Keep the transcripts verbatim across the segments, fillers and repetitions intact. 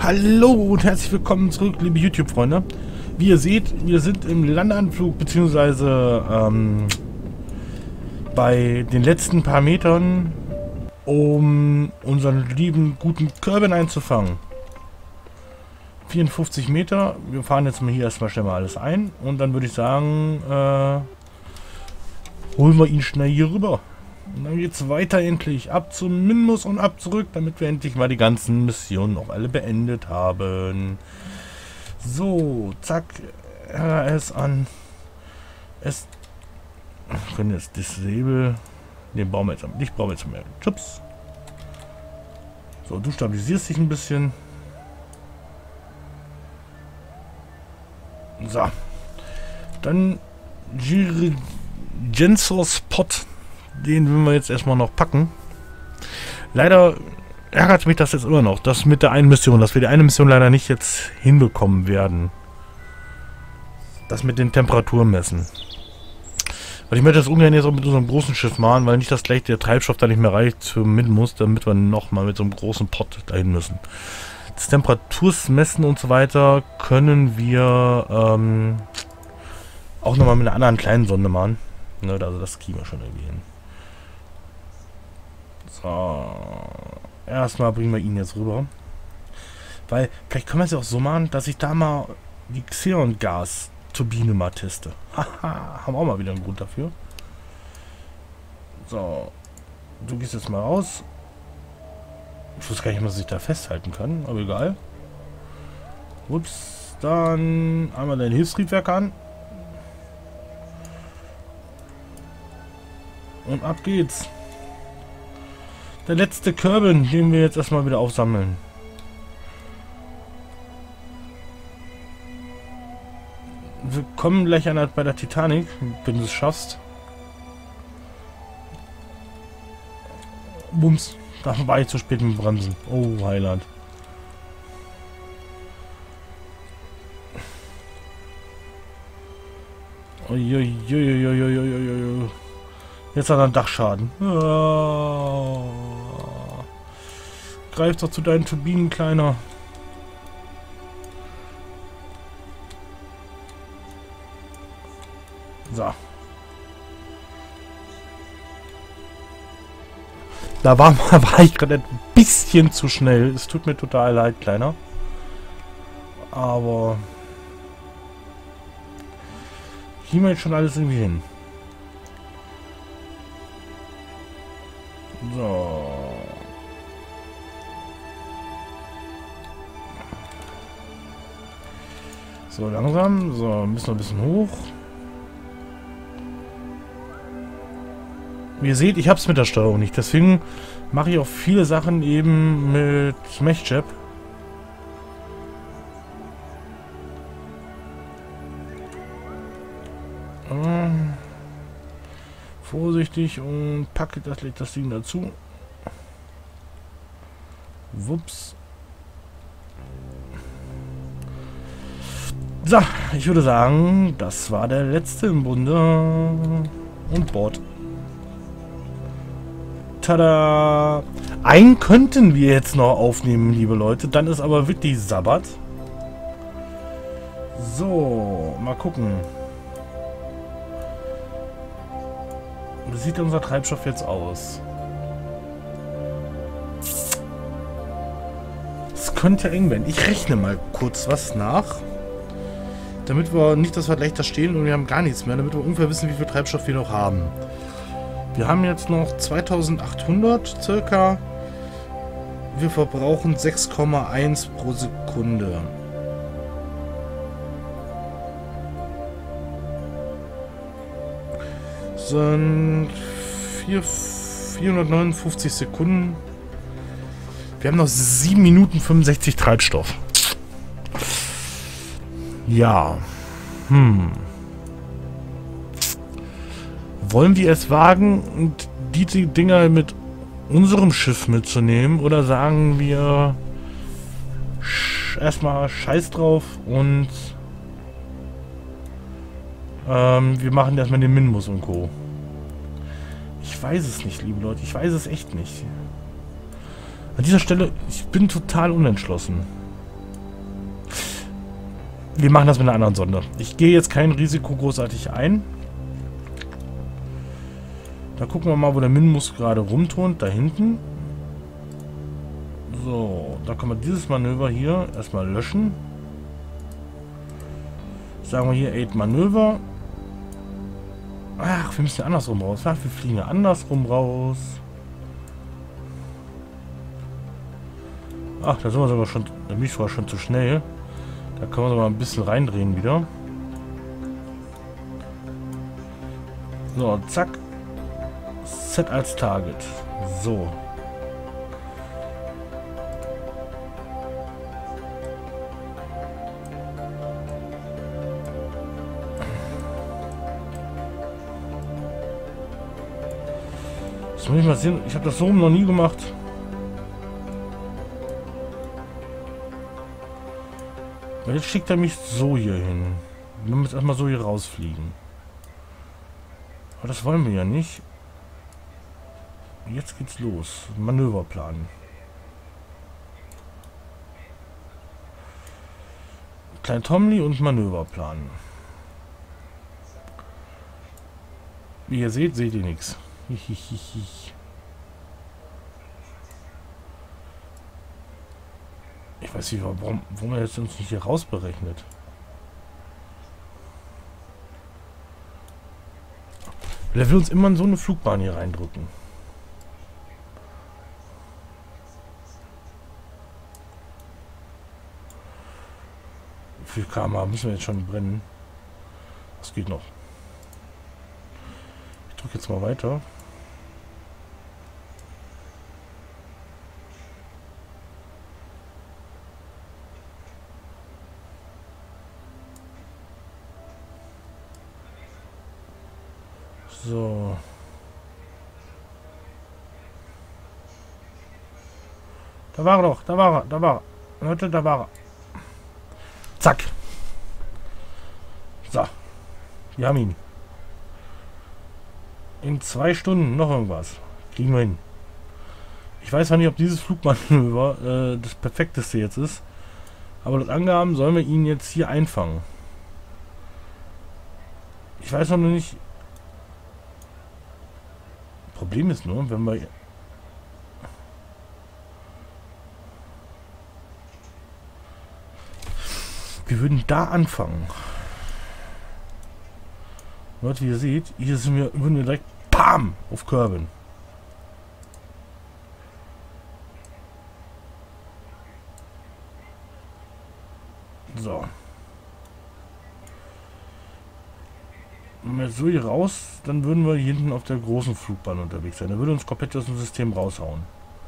Hallo und herzlich willkommen zurück, liebe YouTube-Freunde. Wie ihr seht, wir sind im Landeanflug, beziehungsweise ähm, bei den letzten paar Metern, um unseren lieben, guten Kerbin einzufangen. vierundfünfzig Meter. Wir fahren jetzt mal hier erstmal schnell mal alles ein und dann würde ich sagen, äh, holen wir ihn schnell hier rüber. Und dann geht es weiter endlich ab zum Minmus und ab zurück, damit wir endlich mal die ganzen Missionen auch alle beendet haben. So, zack, R A S an. Es wir können jetzt Disable. Den brauchen wir jetzt am nicht, brauchen wir jetzt mehr Chips. So, du stabilisierst dich ein bisschen. So. Dann Gensos Pot. Den will wir jetzt erstmal noch packen. Leider ärgert mich das jetzt immer noch, das mit der einen Mission, dass wir die eine Mission leider nicht jetzt hinbekommen werden. Das mit den Temperaturen messen. Weil ich möchte das ungern jetzt auch mit unserem großen Schiff machen, weil nicht das gleich der Treibstoff da nicht mehr reicht für Minmus, damit wir nochmal mit so einem großen Pot dahin müssen. Das Temperatursmessen und so weiter können wir ähm, auch nochmal mit einer anderen kleinen Sonde machen. Ne, also das kriegen wir schon irgendwie hin. So. Erstmal bringen wir ihn jetzt rüber. Weil, vielleicht können wir es ja auch so machen, dass ich da mal die Xeon-Gas-Turbine mal teste. Haha, haben wir auch mal wieder einen Grund dafür. So. Du gehst jetzt mal raus. Ich wusste gar nicht, was ich da festhalten kann, aber egal. Ups, dann einmal dein Hilfstriebwerk an. Und ab geht's. Der letzte Kerbin, den wir jetzt erstmal wieder aufsammeln. Wir kommen gleich an bei der Titanic, wenn du es schaffst. Bums, da war ich zu spät mit dem Bremsen. Oh, Heiland. Uiuiuiuiuiuiui. Jetzt hat er einen Dachschaden. Oh. Greif doch zu deinen Turbinen, Kleiner. So. Da war, war ich gerade ein bisschen zu schnell. Es tut mir total leid, Kleiner. Aber... kriegen wir jetzt schon alles irgendwie hin. So. So, langsam. So, müssen wir ein bisschen hoch. Wie ihr seht, ich habe es mit der Steuerung nicht. Deswegen mache ich auch viele Sachen eben mit MechJab. Ähm. Vorsichtig und packe das, das Ding dazu. Wups. So, ich würde sagen, das war der letzte im Bunde. Und Bord. Tada! Einen könnten wir jetzt noch aufnehmen, liebe Leute. Dann ist aber wirklich Sabbat. So, mal gucken. Wie sieht unser Treibstoff jetzt aus? Es könnte eng werden. Ich rechne mal kurz was nach. Damit wir nicht, dass wir gleich da stehen und wir haben gar nichts mehr. Damit wir ungefähr wissen, wie viel Treibstoff wir noch haben. Wir haben jetzt noch zweitausendachthundert circa. Wir verbrauchen sechs Komma eins pro Sekunde. Sind vierhundertneunundfünfzig Sekunden. Wir haben noch sieben Minuten fünfundsechzig Treibstoff. Ja. Hm. Wollen wir es wagen, die Dinger mit unserem Schiff mitzunehmen? Oder sagen wir erstmal Scheiß drauf und ähm, wir machen erstmal den Minmus und Co. Ich weiß es nicht, liebe Leute. Ich weiß es echt nicht. An dieser Stelle, ich bin total unentschlossen. Wir machen das mit einer anderen Sonde. Ich gehe jetzt kein Risiko großartig ein. Da gucken wir mal, wo der Minmus gerade rumturnt. Da hinten. So, da können wir dieses Manöver hier erstmal löschen. Sagen wir hier acht Manöver. Ach, wir müssen ja andersrum raus. Ach, wir fliegen ja andersrum raus. Ach, da sind wir sogar schon. Da bin ich sogar schon zu schnell. Da können wir sogar ein bisschen reindrehen wieder. So, zack. Set als Target. So. Das muss ich mal sehen. Ich habe das so noch nie gemacht. Weil jetzt schickt er mich so hier hin. Wir müssen erstmal so hier rausfliegen. Aber das wollen wir ja nicht. Jetzt geht's los. Manöverplan. Klein Tomli und Manöverplan. Wie ihr seht, seht ihr nichts. Ich weiß nicht, warum, warum er jetzt uns nicht hier rausberechnet. Der will uns immer in so eine Flugbahn hier reindrücken. Wie viel Kilometer pro Stunde müssen wir jetzt schon brennen? Das geht noch. Ich drücke jetzt mal weiter. So. Da war er doch, da war er, da war er. Leute, da war er. Zack. So. Wir haben ihn. In zwei Stunden noch irgendwas. Kriegen wir hin. Ich weiß zwar nicht, ob dieses Flugmanöver äh, das perfekteste jetzt ist. Aber laut Angaben sollen wir ihn jetzt hier einfangen. Ich weiß noch nicht. Problem ist nur, wenn wir... Wir würden da anfangen. Leute, wie ihr seht, hier sind wir, würden wir direkt PAM auf Kerbin. So. Wenn wir so hier raus, dann würden wir hier hinten auf der großen Flugbahn unterwegs sein. Da würde uns komplett aus dem System raushauen.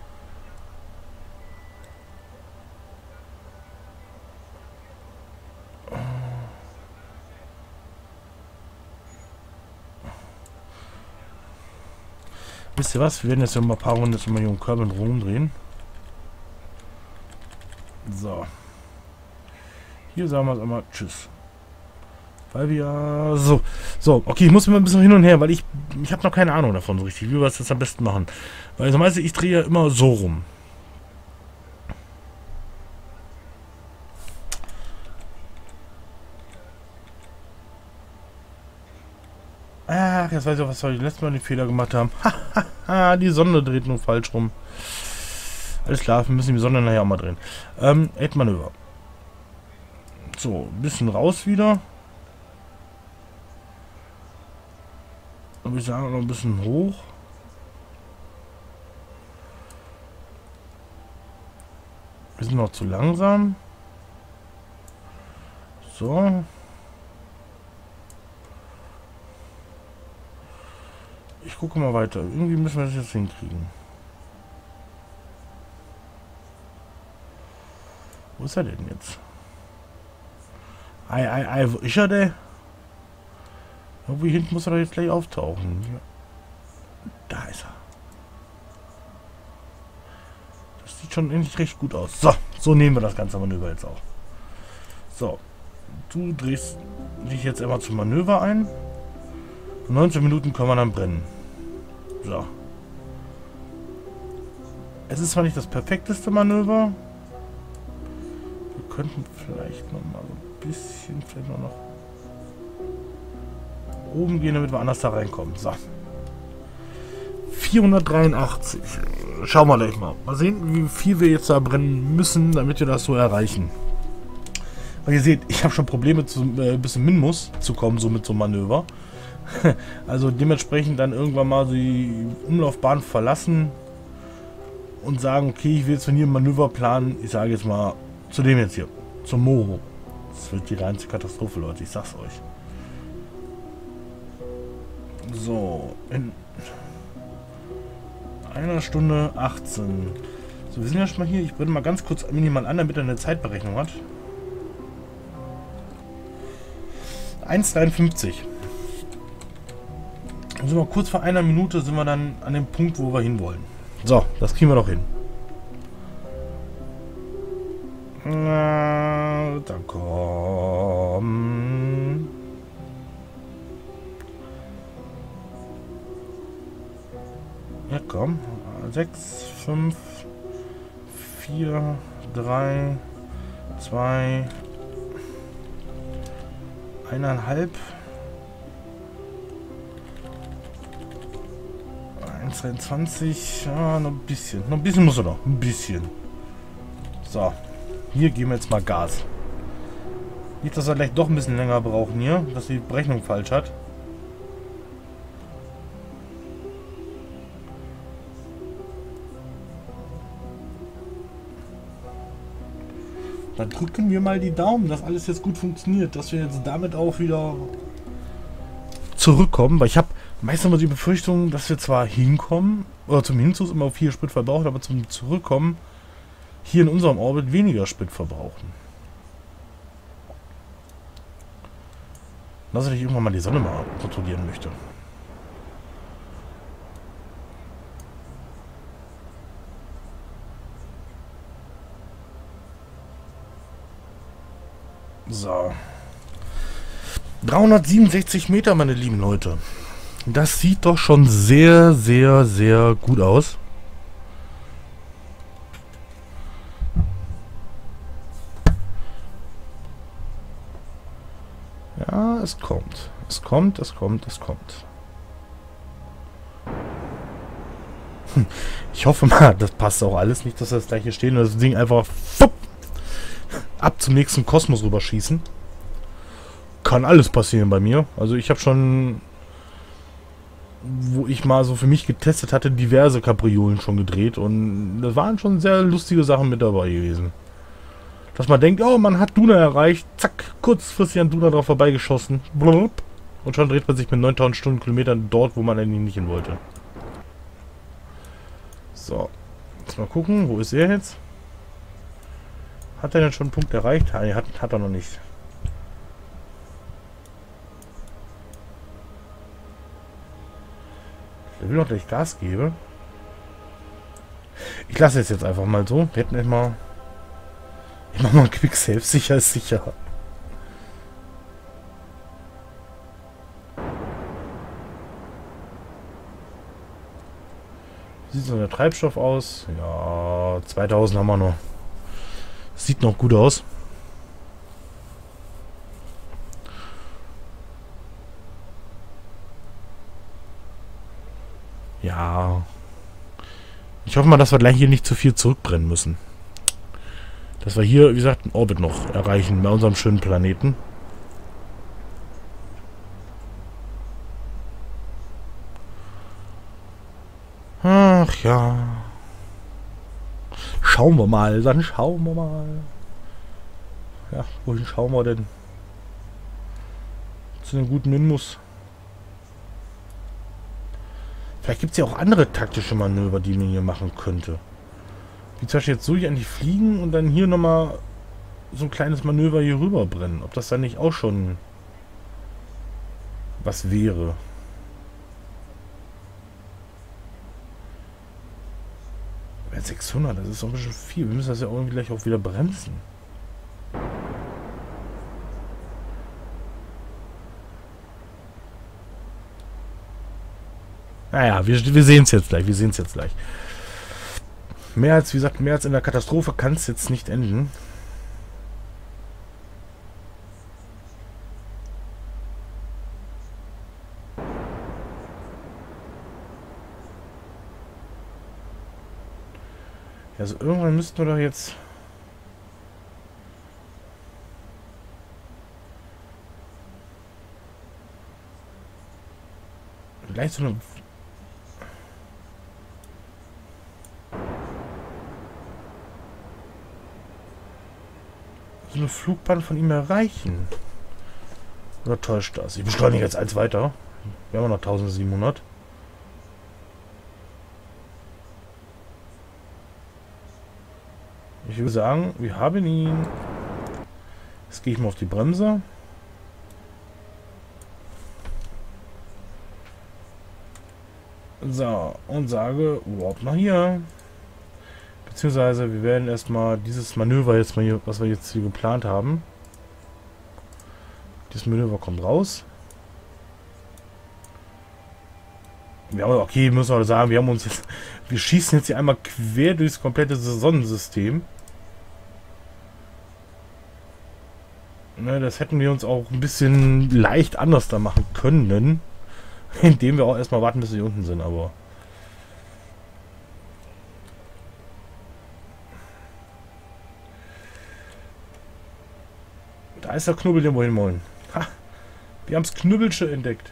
Wisst ihr was? Wir werden jetzt mal ein paar Runden jetzt mal hier um Kerbin rumdrehen. So. Hier sagen wir es einmal Tschüss. Weil wir... So. So, okay, ich muss mir ein bisschen hin und her, weil ich... Ich habe noch keine Ahnung davon so richtig, wie wir es jetzt am besten machen. Weil so meistens, ich drehe ja immer so rum. Ach, jetzt weiß ich auch, was wir letztes Mal den Fehler gemacht haben. Hahaha, die Sonde dreht nur falsch rum. Alles klar, wir müssen die Sonde nachher auch mal drehen. Ähm, acht Manöver. So, ein bisschen raus wieder. Dann würde ich sagen, noch ein bisschen hoch. Wir sind noch zu langsam. So. Ich gucke mal weiter. Irgendwie müssen wir das jetzt hinkriegen. Wo ist er denn jetzt? Ei, ei, ei, wo ist er denn? Irgendwie hinten muss er doch jetzt gleich auftauchen. Da ist er. Das sieht schon endlich recht gut aus. So, so nehmen wir das ganze Manöver jetzt auch. So, du drehst dich jetzt immer zum Manöver ein. neunzehn Minuten können wir dann brennen. So. Es ist zwar nicht das perfekteste Manöver. Wir könnten vielleicht noch mal so ein bisschen, vielleicht noch nach oben gehen, damit wir anders da reinkommen. So. vierhundertdreiundachtzig. Schauen wir gleich mal. Mal sehen, wie viel wir jetzt da brennen müssen, damit wir das so erreichen. Weil ihr seht, ich habe schon Probleme, zu, äh, bis in Minmus zu kommen, so mit so einem Manöver. Also dementsprechend dann irgendwann mal die Umlaufbahn verlassen und sagen, okay, ich will jetzt von hier ein Manöver planen. Ich sage jetzt mal zu dem jetzt hier, zum Moro. Das wird die reinste Katastrophe, Leute, ich sag's euch. So, in einer Stunde achtzehn. So, wir sind ja schon mal hier. Ich brenne mal ganz kurz minimal an, damit er eine Zeitberechnung hat. eins dreiundfünfzig. Also mal kurz vor einer Minute sind wir dann an dem Punkt, wo wir hinwollen. So, das kriegen wir doch hin. Na, da komm. Ja, komm. sechs, fünf, vier, drei, zwei, eineinhalb. eins dreiundzwanzig. Ja, noch ein bisschen. Noch ein bisschen muss er noch. Ein bisschen. So. Hier geben wir jetzt mal Gas. Nicht, dass wir gleich doch ein bisschen länger brauchen hier, dass die Berechnung falsch hat. Dann drücken wir mal die Daumen, dass alles jetzt gut funktioniert, dass wir jetzt damit auch wieder zurückkommen, weil ich habe meistens immer die Befürchtung, dass wir zwar hinkommen, oder zum Hinzug immer viel Sprit verbrauchen, aber zum Zurückkommen hier in unserem Orbit weniger Sprit verbrauchen. Dass ich irgendwann mal die Sonne mal kontrollieren möchte. So. dreihundertsiebenundsechzig Meter, meine lieben Leute. Das sieht doch schon sehr, sehr, sehr gut aus. Ja, es kommt. Es kommt, es kommt, es kommt. Hm. Ich hoffe mal, das passt auch alles. Nicht, dass wir das gleiche stehen und das Ding einfach fupp, ab zum nächsten Kosmos rüberschießen. Kann alles passieren bei mir. Also ich habe schon, wo ich mal so für mich getestet hatte, diverse Kapriolen schon gedreht. Und das waren schon sehr lustige Sachen mit dabei gewesen. Dass man denkt, oh, man hat Duna erreicht. Zack, kurzfristig an Duna drauf vorbeigeschossen. Blub, und schon dreht man sich mit neuntausend Stundenkilometern dort, wo man eigentlich nicht hin wollte. So. Jetzt mal gucken, wo ist er jetzt? Hat er denn schon einen Punkt erreicht? Nein, hat, hat er noch nicht. Der will noch gleich Gas geben. Ich lasse es jetzt einfach mal so. Wir hätten immer. Ich mach mal ein Quicksave, sicher ist sicher. Wie sieht so der Treibstoff aus? Ja, zweitausend haben wir noch. Sieht noch gut aus. Ja. Ich hoffe mal, dass wir gleich hier nicht zu viel zurückbrennen müssen. Dass wir hier, wie gesagt, einen Orbit noch erreichen bei unserem schönen Planeten. Ach ja. Schauen wir mal, dann schauen wir mal. Ja, wohin schauen wir denn? Zu einem guten Minmus. Vielleicht gibt es ja auch andere taktische Manöver, die man hier machen könnte. Wie zum Beispiel jetzt so hier an die fliegen und dann hier nochmal so ein kleines Manöver hier rüber brennen. Ob das dann nicht auch schon was wäre. sechshundert, das ist doch ein bisschen viel. Wir müssen das ja irgendwie gleich auch wieder bremsen. Naja, wir, wir sehen es jetzt gleich. Wir sehen es jetzt gleich. Mehr als, wie gesagt, mehr als in der Katastrophe kann es jetzt nicht enden. Also irgendwann müssten wir doch jetzt... Vielleicht so eine... so eine Flugbahn von ihm erreichen. Oder täuscht das? Ich beschleunige jetzt eins weiter. Wir haben noch eintausendsiebenhundert. Ich würde sagen, wir haben ihn. Jetzt gehe ich mal auf die Bremse. So, und sage, überhaupt nach hier. Beziehungsweise wir werden erstmal dieses Manöver jetzt mal hier, was wir jetzt hier geplant haben. Das Manöver kommt raus. Ja, okay, müssen wir sagen, wir haben uns jetzt, wir schießen jetzt hier einmal quer durchs komplette Sonnensystem. Ne, das hätten wir uns auch ein bisschen leicht anders da machen können, indem wir auch erstmal warten, bis wir unten sind, aber da ist der Knubbel, den wir hin wollen. Ha, wir haben das Knüppelsche entdeckt.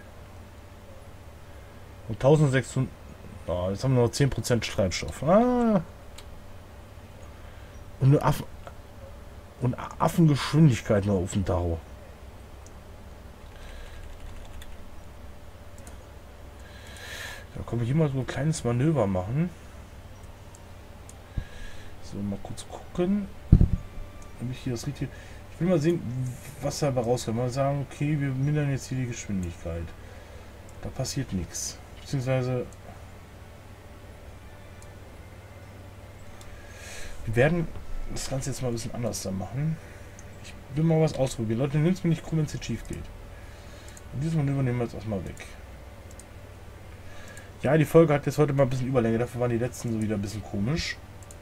Und eintausendsechshundert. Oh, jetzt haben wir noch zehn Prozent Treibstoff. Ah. Und eine Affen und Affengeschwindigkeit noch auf dem Tacho. Da können wir hier mal so ein kleines Manöver machen. So, mal kurz gucken. Ob ich hier das richtig. Ich will mal sehen, was dabei rauskommt. Mal sagen, okay, wir mindern jetzt hier die Geschwindigkeit. Da passiert nichts. Beziehungsweise wir werden das Ganze jetzt mal ein bisschen anders da machen. Ich will mal was ausprobieren. Leute, nehmt es mir nicht krumm, wenn es jetzt schief geht. Und dieses Manöver nehmen wir jetzt erstmal weg. Ja, die Folge hat jetzt heute mal ein bisschen Überlänge. Dafür waren die letzten so wieder ein bisschen komisch.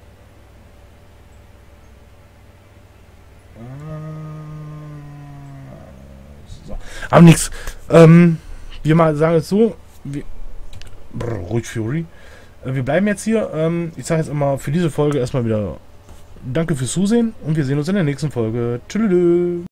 So. Aber nichts. Ähm, wir mal sagen es so. Wir, brr, ruhig Fury. Äh, wir bleiben jetzt hier. Ähm, ich sage jetzt immer für diese Folge erstmal wieder danke fürs Zusehen und wir sehen uns in der nächsten Folge. Tschüss.